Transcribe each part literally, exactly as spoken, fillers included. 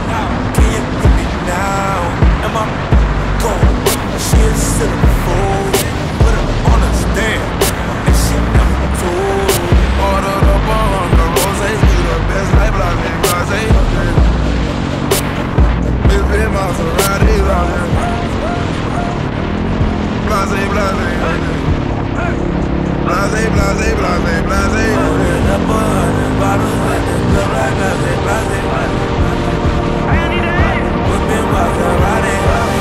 Can you hear me now? Am I cold? She is silly fool. Put her on a stand, and she never told. Ordered up on the roses, be the best life, blase, blase. Big big Maserati, blase, blase, blase, blase, blase, blase. Ordered up a hundred bottles, and it look like blase, blase. Whipping Maserati,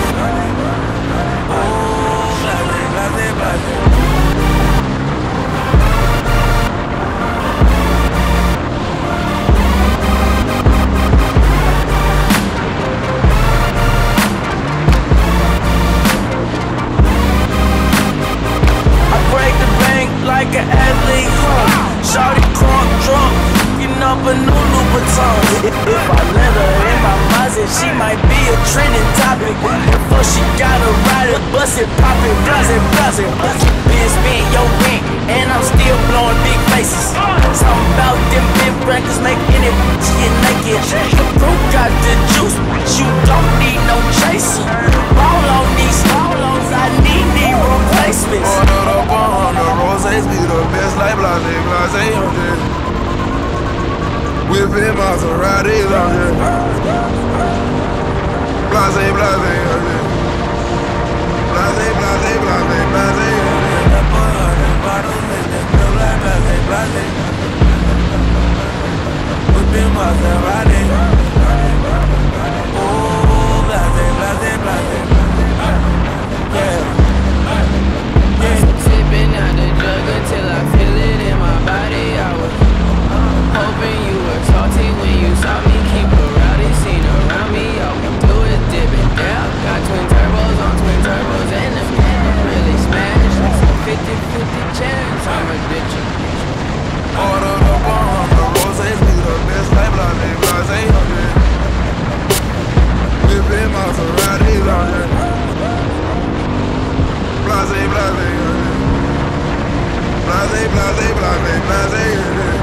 oh, blase, blase, blase. Like an athlete, huh? Shawty crunk drunk, fucking up a new Louboutin. If I let her in my Mazda, she might be a trending topic. Before she got a rider, bust it, pop it, blase, blase. Been spent your rent, and I'm still blowing big faces. Something about them big records making it get naked. The proof got the juice, but you don't need no chaser. Ball on these solos, I need need replacements. Ordered up on the roses, be the best like blase, blase, blase. Whipping Maserati, blase, blase, blase, blase, blase, blase, blase. Up a hundred bottles, and it feel like blase, blase. Whipping Maserati, oh, blase, blase, blase. Yeah. Sipping out the jug until I feel it in my body. I was hoping you were salty when you saw me. Keep a rowdy scene around me. All we do is dip it down. Got twin turbos on twin turbos, and the man really smash. Like some fifty fifty chance, I'm addiction. Ordered up on the roses, be the best like blase, blase. Whipping Maserati, blase. Blase, blase, blase, blase, blase, blase.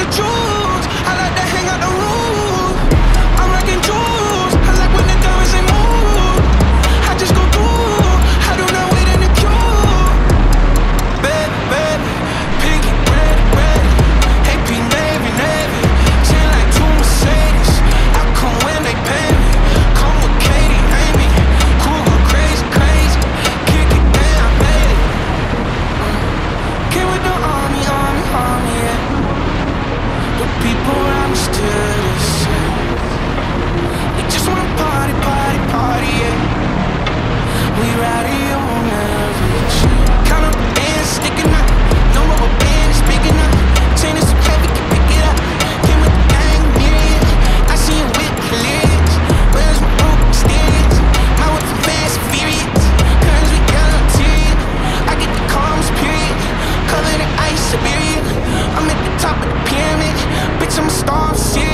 choose. I like to hang out the roof. I'm rocking jewels. I like when the diamonds they move. I just go through. I do not wait in the queue. Bad, bad, pinky, red, red. A P Navy, Navy. Chain like two Mercedes. I come when they pay me. Come with Katie, Amy. Cool, go crazy, crazy. Kick it down, baby. Came with the army, army, army, yeah. The people around me still the same. They just wanna party, party, party, yeah. We rowdy on every chain. Count up the bands, sticking up. No rubber bands, big enough. Chain is so heavy, can pick it up. Came with the gang, myriad. I see you with hilarious. Where's my rope, mysterious? My whip from fast, furious. Curtains with yellow tears. I get the calms, period. Covered in ice, Siberia. I'm at the top of the pyramid. Bitch, I'm a star, I'm serious.